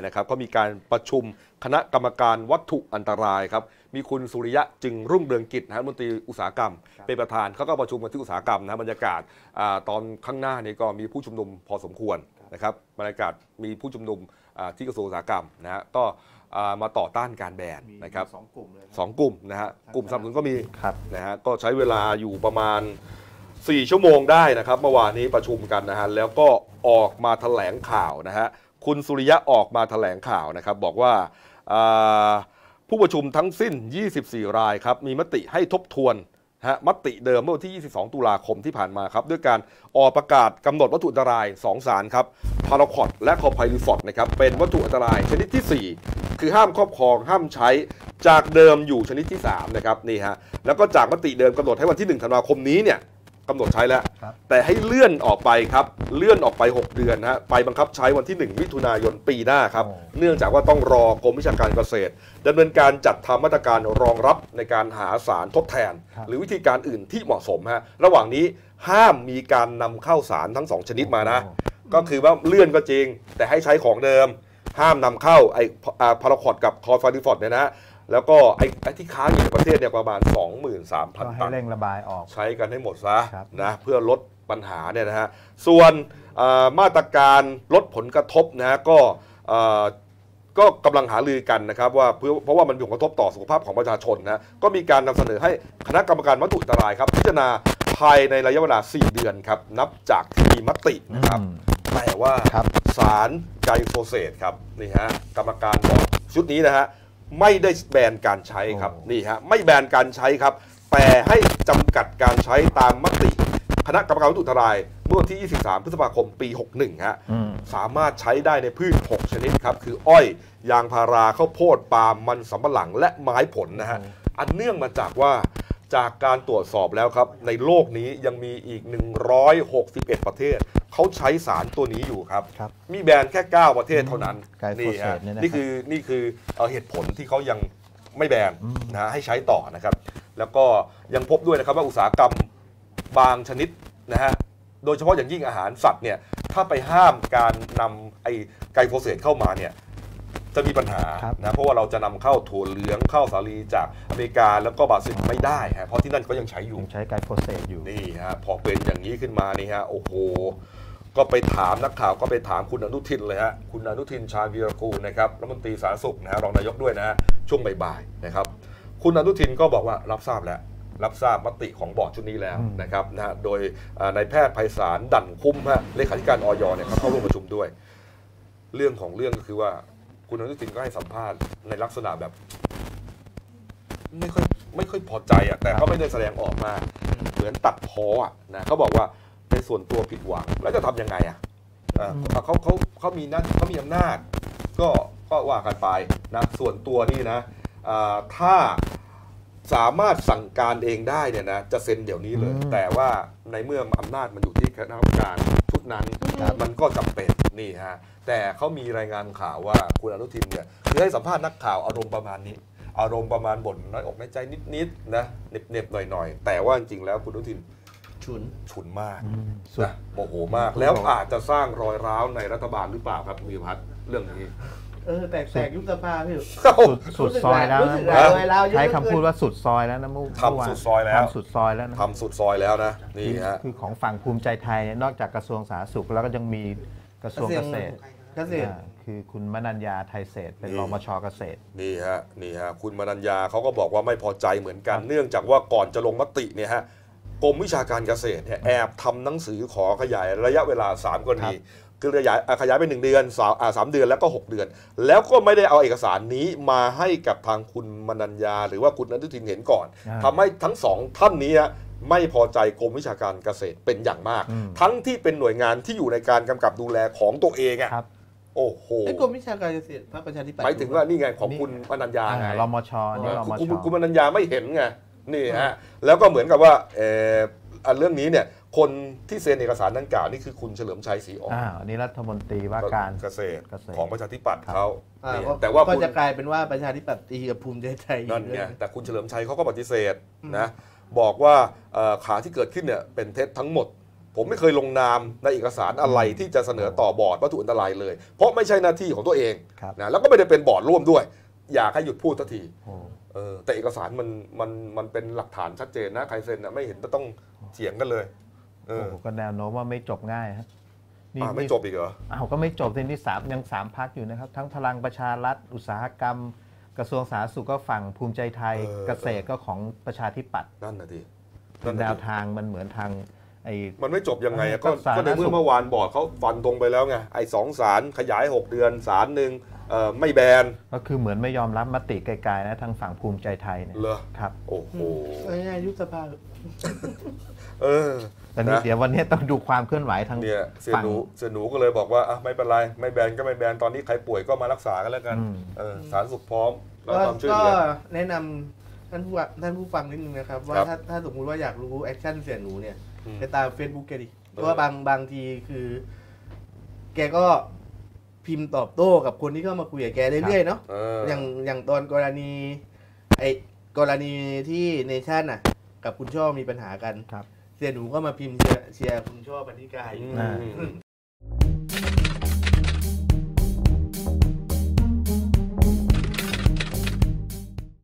นะครับก็มีการประชุมคณะกรรมการวัตถุอันตรายครับมีคุณสุริยะจึงรุ่งเรืองกิจรัฐมนตรีอุตสาหกรรมเป็นประธานเขาก็ประชุมกันที่อุตสาหกรรมนะบรรยากาศตอนข้างหน้านี้ก็มีผู้ชุมนุมพอสมควรนะครับบรรยากาศมีผู้ชุมนุมที่กระทรวงอุตสาหกรรมนะฮะก็มาต่อต้านการแบนนะครับ2 กลุ่มนะฮะกลุ่มสนับสนุนก็มีนะฮะก็ใช้เวลาอยู่ประมาณ4 ชั่วโมงได้นะครับเมื่อวานนี้ประชุมกันนะฮะแล้วก็ออกมาแถลงข่าวนะฮะคุณสุริยะออกมาแถลงข่าวนะครับบอกว่าผู้ประชุมทั้งสิ้น24 รายครับมีมติให้ทบทวนมติเดิมเมื่อวันที่22 ตุลาคมที่ผ่านมาครับด้วยการออกประกาศกำหนดวัตถุอันตราย2 สารครับพาราคอตและคอไพลิฟอดนะครับเป็นวัตถุอันตรายชนิดที่4คือห้ามครอบครองห้ามใช้จากเดิมอยู่ชนิดที่3นะครับนี่ฮะแล้วก็จากมติเดิมกำหนดให้วันที่1 ธันวาคมนี้เนี่ยกำหนดใช้แล้วแต่ให้เลื่อนออกไปครับเลื่อนออกไป6 เดือนนะฮะไปบังคับใช้วันที่1 มิถุนายนปีหน้าครับเนื่องจากว่าต้องรอกรมวิชาการเกษตรดำเนินการจัดทำมาตรการรองรับในการหาสารทดแทนหรือวิธีการอื่นที่เหมาะสมฮะระหว่างนี้ห้ามมีการนำเข้าสารทั้ง2 ชนิดมานะก็คือว่าเลื่อนก็จริงแต่ให้ใช้ของเดิมห้ามนำเข้าไอ้พาราคอตกับคอไพลิฟอดเนี่ยนะแล้วก็ไอ้ที่ค้างอยู่ในประเทศเนี่ยประมาณ 23,000 ตันให้เร่งระบายออกใช้กันให้หมดซะนะเพื่อลดปัญหาเนี่ยนะฮะส่วนมาตรการลดผลกระทบนะฮะก็กำลังหารือกันนะครับว่าเพราะว่ามันมีผลกระทบต่อสุขภาพของประชาชนนะก็มีการนำเสนอให้คณะกรรมการวัตถุอันตรายครับพิจารณาภายในระยะเวลา4 เดือนครับนับจากที่มีมตินะครับแต่ว่าสารไกลโฟเสตครับนี่ฮะกรรมการบอกชุดนี้นะฮะไม่ได้แบนการใช้ครับนี่ฮะไม่แบนการใช้ครับแต่ให้จำกัดการใช้ตามมติคณะกรรมการวัตถุอันตรายเมื่อวันที่ 23 พฤษภาคม ปี 61 ฮะสามารถใช้ได้ในพืช6 ชนิดครับคืออ้อยยางพาราข้าวโพดปาล์มมันสำปะหลังและไม้ผลนะฮะอันเนื่องมาจากว่าจากการตรวจสอบแล้วครับในโลกนี้ยังมีอีก161 ประเทศเขาใช้สารตัวนี้อยู่ครับมีแบรนด์แค่9 ประเทศเท่านั้นนี่ฮะนี่คือเหตุผลที่เขายังไม่แบนนะให้ใช้ต่อนะครับแล้วก็ยังพบด้วยนะครับว่าอุตสาหกรรมบางชนิดนะฮะโดยเฉพาะอย่างยิ่งอาหารสัตว์เนี่ยถ้าไปห้ามการนำไอ้ไกลโฟเสตเข้ามาเนี่ยจะมีปัญหานะเพราะว่าเราจะนำเข้าถั่วเหลืองข้าวสาลีจากอเมริกาแล้วก็บราซิลไม่ได้ฮะเพราะที่นั่นก็ยังใช้อยู่ใช้ไกลโฟเสตอยู่นี่ฮะพอเป็นอย่างนี้ขึ้นมานี่ฮะโอ้โหก็ไปถามนักข่าวก็ไปถามคุณอนุทินเลยฮะคุณอนุทินชาญวีรกูลนะครับรัฐมนตรีสาธารณสุขนะฮะรองนายกด้วยนะฮะช่วงบ่ายๆนะครับคุณอนุทินก็บอกว่ารับทราบแล้วรับทราบมติของบอร์ดชุดนี้แล้วนะครับนะฮะโดยนายแพทย์ไพศาลดั่นคุ้มฮะเลขาธิการอย.เนี่ยเขาเข้าร่วมประชุมด้วยเรื่องของเรื่องก็คือว่าคุณอนุทินก็ให้สัมภาษณ์ในลักษณะแบบไม่ค่อยพอใจอ่ะแต่ก็ไม่ได้แสดงออกมาเหมือนตัดพ้ออ่ะนะเขาบอกว่าในส่วนตัวผิดหวังแล้วจะทำยังไงอ่ะเขามีนั่นเขามีอำนาจก็ว่ากันไปนะส่วนตัวนี่นะถ้าสามารถสั่งการเองได้เนี่ยนะจะเซ็นเดี๋ยวนี้เลยแต่ว่าในเมื่ออำนาจมันอยู่ที่คณะกรรมการชุดนั้นมันก็จำเป็นนี่ฮะแต่เขามีรายงานข่าวว่าคุณอนุทินเนี่ยคือให้สัมภาษณ์นักข่าวอารมณ์ประมาณนี้อารมณ์ประมาณบ่นน้อยอกน้อยใจนิดๆนะเน็บๆหน่อยๆแต่ว่าจริงๆแล้วคุณอนุทินฉุนมากนะโมโหมากแล้วอาจจะสร้างรอยร้าวในรัฐบาลหรือเปล่าครับมีพัฒน์เรื่องนี้แตกยุบสภาพี่สุดซอยแล้วใช้คำพูดว่าสุดซอยแล้วนะมุกทำสุดซอยแล้วทำสุดซอยแล้วทำสุดซอยแล้วนะนี่ฮะคือของฝั่งภูมิใจไทยนอกจากกระทรวงสาธารณสุขแล้วก็ยังมีกระทรวงเกษตรคือคุณมนัญญาไทยเศรษฐ์เป็นรมช.เกษตรนี่ฮะคุณมนัญญาเขาก็บอกว่าไม่พอใจเหมือนกันเนื่องจากว่าก่อนจะลงมติเนี่ยฮะกรมวิชาการเกษตรเนี่ยแอบทำหนังสือขอขยายระยะเวลา3 กรณีคือขยายไป1 เดือน3 เดือนแล้วก็6 เดือนแล้วก็ไม่ได้เอาเอกสารนี้มาให้กับทางคุณมนัญญาหรือว่าคุณอนุทินเห็นก่อนทำให้ทั้ง2 ท่านนี้ไม่พอใจกรมวิชาการเกษตรเป็นอย่างมากทั้งที่เป็นหน่วยงานที่อยู่ในการกำกับดูแลของตัวเองโอ้โหกรมวิชาการเกษตรพรรคประชาธิปัตย์หมายถึงว่านี่ไงของคุณมนัญญาไงรมช.นี่รมช. คุณมนัญญาไม่เห็นไงนี่ฮะแล้วก็เหมือนกับว่าเรื่องนี้เนี่ยคนที่เซ็นเอกสารดังกล่าวนี่คือคุณเฉลิมชัยศรีอ่อนนี่รัฐมนตรีว่าการเกษตรของประชาธิปัตย์เขาแต่ว่าก็จะกลายเป็นว่าประชาธิปัตย์ตีกับภูมิใจไทยนั่นไงแต่คุณเฉลิมชัยเขาก็ปฏิเสธนะบอกว่าข่าวที่เกิดขึ้นเนี่ยเป็นเท็จทั้งหมดผมไม่เคยลงนามในเอกสารอะไรที่จะเสนอต่อบอร์ดวัตถุอันตรายเลย เพราะไม่ใช่หน้าที่ของตัวเองครับนะแล้วก็ไม่ได้เป็นบอร์ดร่วมด้วย อยากให้หยุดพูดสักทีโอ้แต่เอกสารมันเป็นหลักฐานชัดเจนนะใครเซ็นนะไม่เห็นจะต้องเถียงกันเลยโหก็แนวโน้มว่าไม่จบง่ายครับไม่จบอีกเหรออ้าวก็ไม่จบทีนี้ยังสามพักอยู่นะครับ ทั้งพลังประชารัฐอุตสาหกรรม กระทรวงสาธารณสุขก็ฝั่งภูมิใจไทย เกษตรก็ของประชาธิปัตย์นั่นนะทีแนวทางมันเหมือนทางมันไม่จบยังไงก็สาธารณสุขในเมื่อวานบอร์ดเขาฟันตรงไปแล้วไงไอ้2 ศาลขยาย 6 เดือนศาลหนึ่งไม่แบนก็คือเหมือนไม่ยอมรับมติไกลๆนะทางฝั่งภูมิใจไทยเนี่ยเหรอครับโอ้โหง่ายๆยุบสภาแต่นี่เดี๋ยววันนี้ต้องดูความเคลื่อนไหวทางเนี่ยเสียฝั่งหนูก็เลยบอกว่าไม่เป็นไรไม่แบนก็ไม่แบนตอนนี้ใครป่วยก็มารักษากันแล้วกันสาธารณสุขพร้อมเราความช่วยก็เหลือแนะนำท่านผู้ฟังนิดนึงนะครับ ว่าครับถ้าสมมุติว่าอยากรู้แอคชั่นเสียหนูเนี่ยอืมไปตาม Facebook แกดิเพราะว่าบางทีคือ แกก็พิมพ์ตอบโต้กับคนที่เข้ามาคุยกับแกเรื่อยๆเนาะ อย่างตอนกรณีที่เนชั่นน่ะ กับคุณช่อมีปัญหากันครับเสียหนูก็มาพิมพ์เชียร์คุณช่อปฏิกายอืม